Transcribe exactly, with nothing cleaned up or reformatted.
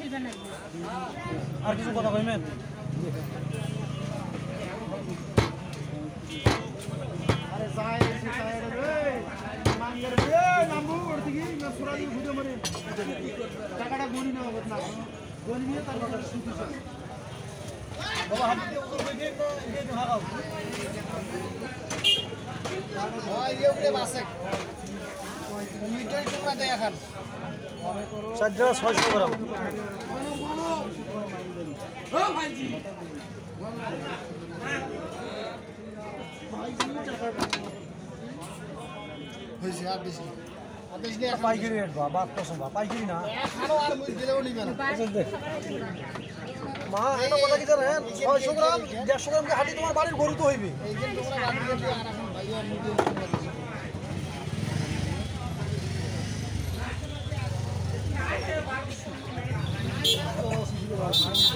আর কিছু কথা কইবেন আরে যাই এসে যাই রে মাঙ্গের রে নামু উঠতে কি না সুরা দিয়ে ভিডিও মারে টাকাটা গনি না হবে না গনি নিয়ে তার কথা শুনতে চাই বাবা হাত দিয়ে উপর কই দিয়ে এই যে হারাও ভাই এই উপরে বাসে মিটার টুকরা দেয় এখন সাতটা ছয়শো গ্রাম ও ভাইজি হইছে আর বেশি আর বেশি না পাইকারি রেট বা বাদ পছন্দ পাইকারি না খানো আর মুই দিলেও নিবে না মা এটা কথা কি জানেন ছয়শো গ্রাম দেড়শো গ্রাম হাঁটি তোমার বাড়ির গরু তো হইবে এই যে তোমরা বাড়ি দিয়ে আর এখন ভাইয়া মুদি Oh,